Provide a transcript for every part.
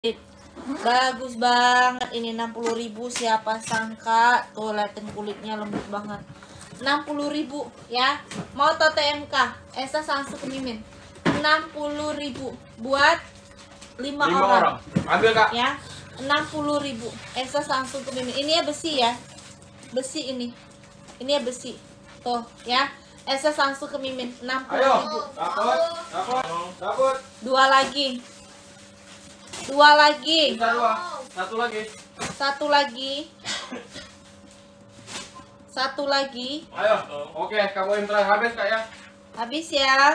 Bagus banget ini 60.000, siapa sangka. Tuh liatin kulitnya lembut banget. 60.000 ya. Mau TMK Esa Samsung Mimin 60.000 buat 5 orang. Ambil Kak ya. 60.000 Esa Samsung Mimin. Ini ya besi ya. Besi ini. Ini ya besi. Tuh ya. Esa Samsung Mimin 60.000. Ayo, dapat. Dua lagi. Dua lagi. Bisa dua. Satu lagi. Satu lagi. Satu lagi. Ayo. Oke, kamu yang terakhir habis Kak ya. Habis ya.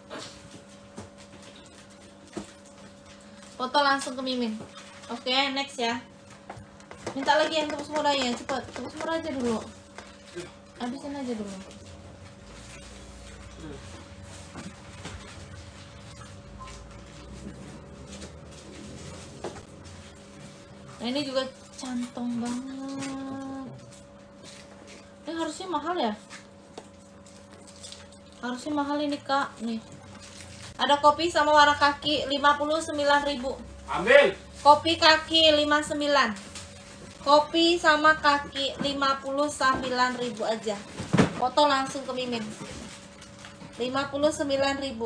Foto langsung ke Mimin. Oke, next ya. Minta lagi yang tebus murahnya, cepat. Tebus murah aja dulu. Habisin aja dulu. Nah, ini juga cantong banget. Ini harusnya mahal ya? Harusnya mahal ini Kak. Nih. Ada kopi sama warna kaki 59.000. Ambil. Kopi kaki 59. Kopi sama kaki 59.000 aja. Foto langsung ke Mimin. 59.000.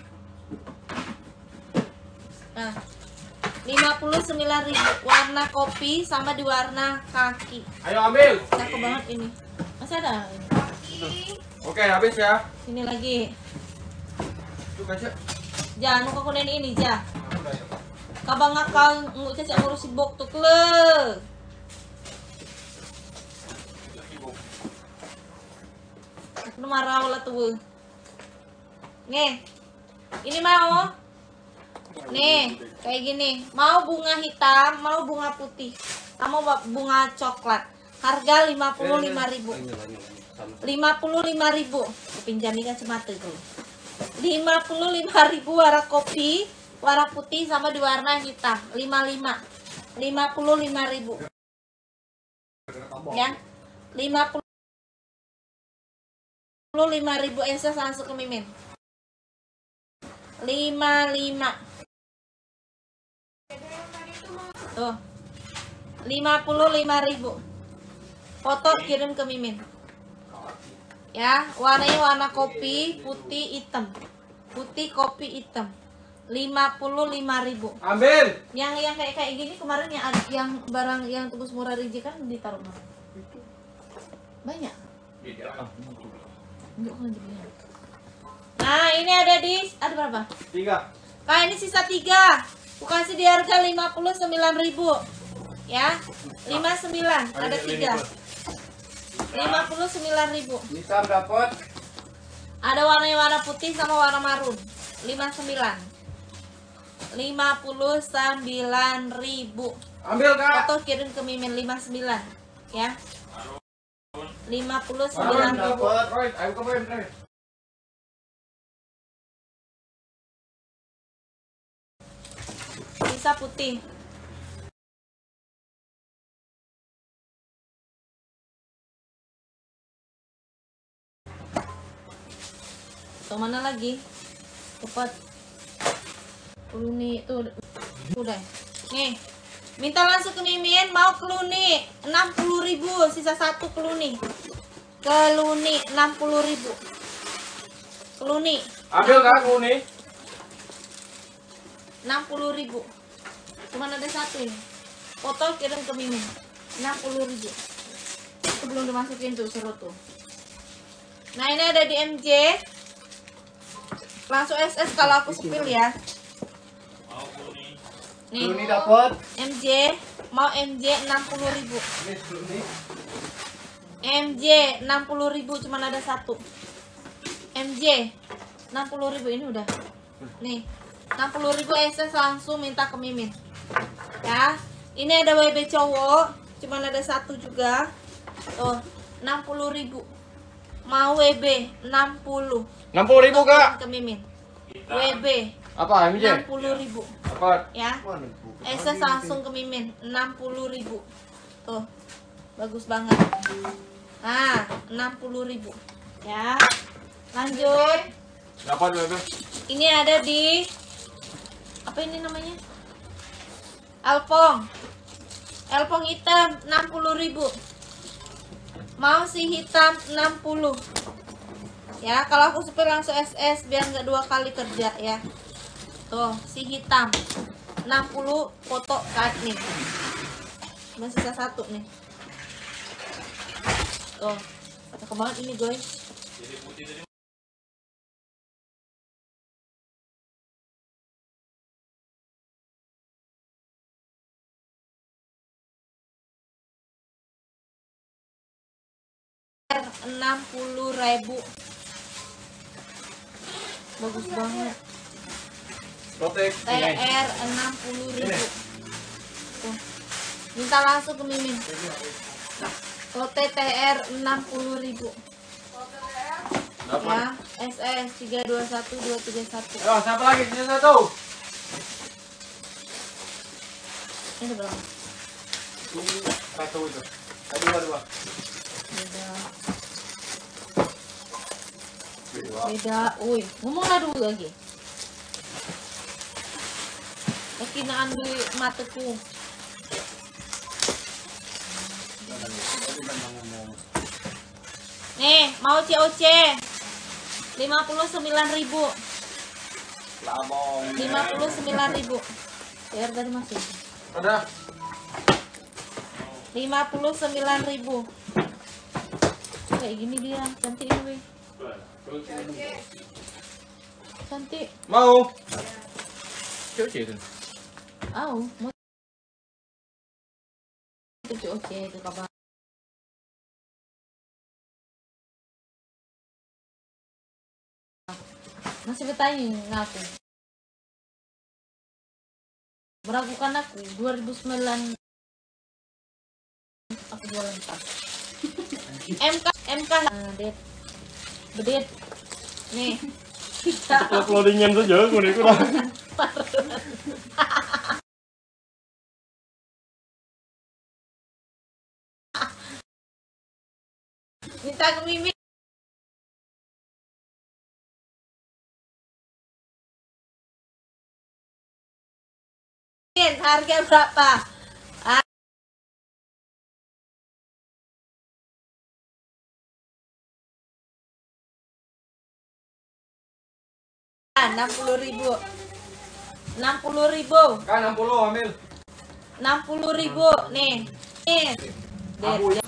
Nah, 59.000 warna kopi sama di warna kaki. Ayo ambil. Cakep banget ini. Masih ada ini. Oke, habis ya. Sini lagi. Tuh kasih. Jangan kau kunen ini ja. Kabang ngakal ngucap ngurusi bok tuh le. Aku marah lah tuh. Nih. Ini mau. Nih, kayak gini. Mau bunga hitam, mau bunga putih, sama bunga coklat. Harga 55.000. 55.000. Pinjamin kacamata tuh. 55.000 warna kopi, warna putih sama di warna hitam. 55. 55.000. Ya. 55.000 Esa langsung ke Mimin. 55. Tuh. 55.000. Foto kirim ke Mimin. Ya, warnanya warna kopi, putih, hitam. Putih, kopi, hitam. 55.000. Ambil. Yang kayak gini kemarin yang barang yang tebus murah Riji kan ditaruh mana? Banyak. Nah, ini ada ada berapa? 3. Kak, ini sisa 3. Aku kasih di harga 59.000. Ya. 59, ada 3. 59.000. Bisa dapat. Ada warna putih sama warna marun. 59. 59.000. Ambil Kak. Foto kirim ke Mimin 59. Ya. 59.000. Ayo ke poin. Sisa putih. Tuh mana lagi? Cepat. Keluni tuh udah. Nih. Minta langsung ke Mimin, mau keluni 60.000, sisa 1 keluni. Keluni 60.000. Keluni. Ambil Kak kuning. 60.000. Cuman ada 1 ini. Foto kirim ke Mimin. 60.000. Itu belum dimasukin tuh suruh tuh. Nah, ini ada di MJ. Langsung SS kalau aku sepil ya. Nih. Kuning dapat. MJ, mau MJ 60.000. MJ 60.000, cuman ada 1. MJ 60.000 ini udah. Nih. 60.000 SS langsung minta ke Mimin. Ya. Ini ada WB cowok, cuman ada 1 juga. Tuh, 60.000. Mau WB 60. 60.000 Kak. Ke Mimin. WB Apa MJ? 60.000. Apa? Ya. SS langsung ke Mimin 60.000. Tuh. Bagus banget. Nah, 60.000. Ya. Lanjut. Dapat WB. Ini ada di apa ini namanya? Alpong. Alpong hitam 60.000. Mau si hitam 60. Ya, kalau aku supir langsung SS biar nggak 2 kali kerja ya. Tuh, si hitam 60 foto card nih. Masih sisa 1 nih. Tuh, cakep banget ini guys. Rp60.000. Bagus banget. Protek. TR 60.000. Tuh. Minta langsung ke Mimin. Tote TR 60.000. Ya, SS 321231. Ayo, siapa lagi? Sisa 1. Ini berapa? Ini 1 itu. Tadi 2. Beda. Uy, ngomong lah dulu lagi. Kekinaan di mataku. Nih, mau COC 59.000. Labong. 59.000. TR tadi masih. Ada. 59.000. Kayak gini dia, cantik ini. Cantik. Mau. COC itu. Mau itu COC itu kabar. Masih bertanya ngaku. Meragukan aku 2009 aku jualan tas. MK det. Bedet. Nih. Kita Uploadingan saja aku nih kurang. minta ke Mimin. Harga berapa? 60.000. 60.000. Kan 60 ambil. 60.000 nih. Nih. Abu ya.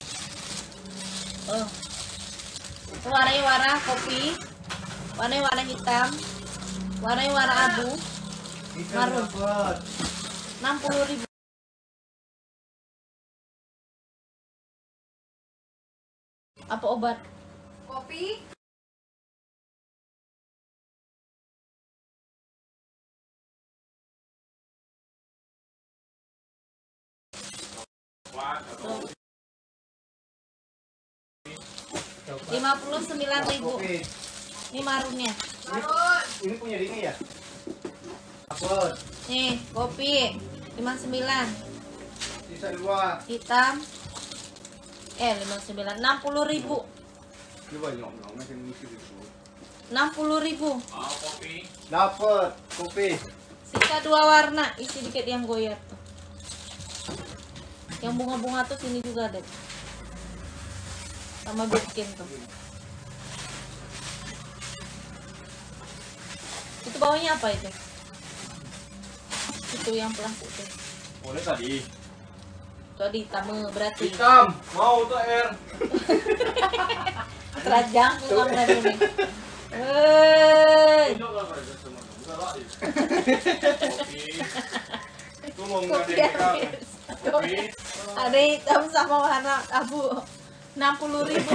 Itu warnanya warna kopi, warnanya warna hitam, warnanya warna abu, marun. 60.000. Apa obat? Kopi. Tuh. 59.000. Ini marunnya. Ini punya Dini ya? Apa? Nih, kopi 59. Sisa 2. Hitam 59. 60.000. Ini banyak dong, macam misi itu. 60.000. Dapat kopi. Sisa 2 warna, isi dikit yang goyang tuh. Yang bunga-bunga tuh sini juga ada. Sama bikin tuh. Itu bawahnya apa itu? Itu yang plastik tuh. Boleh tadi. Tadi hitam berarti. Hitam, mau tuh air. Terajang pulang lagi nih. Hei. Itu mau Kopi ngadeng habis. Ada hitam sama warna abu. 60.000.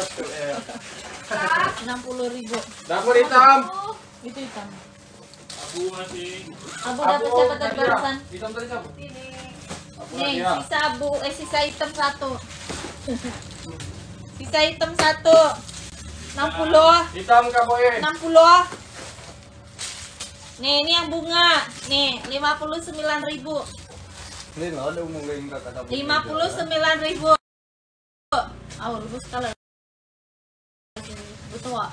60.000. Dapur hitam. Itu hitam. Abu masih. Abu dapat siapa tadi barusan? Hitam tadi siapa? Ini. Abu Nih, lagi ya. sisa abu, sisa hitam 1. Sisa hitam 1. 60. Hitam kapoin. 60. Nih, ini yang bunga. Nih, 59.000. Ini nggak ada umum yang nggak kata. 59.000. Aw, lubus sekali. Betul, Wak.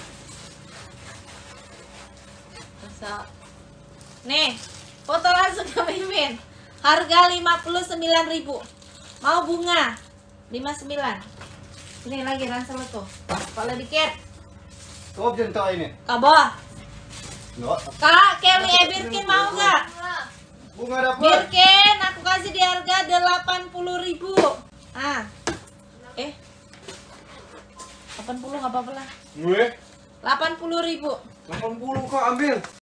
Masa. Nih, foto langsung. Harga 59.000. Mau bunga 59. Ini lagi ransel tuh. Kepala dikit. Kau jentok ini. Kabo. Enggak. Kak, Kelly Birkin mau nggak? Bunga dapat. Birkin, aku kasih di harga 80.000. Ah. 80 nggak apa-apa lah. Gue 80.000. 80 kau ambil.